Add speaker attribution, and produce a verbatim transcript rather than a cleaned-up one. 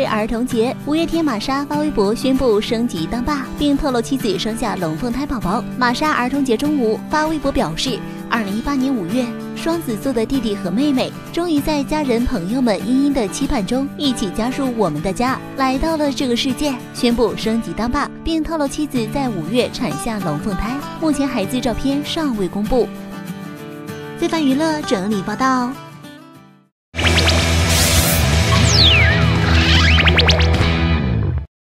Speaker 1: 儿童节，五月天玛莎发微博宣布升级当爸，并透露妻子生下龙凤胎宝宝。玛莎儿童节中午发微博表示，二零一八年五月，双子座的弟弟和妹妹终于在家人朋友们殷殷的期盼中，一起加入我们的家，来到了这个世界，宣布升级当爸，并透露妻子在五月产下龙凤胎，目前孩子照片尚未公布。非凡娱乐整理报道。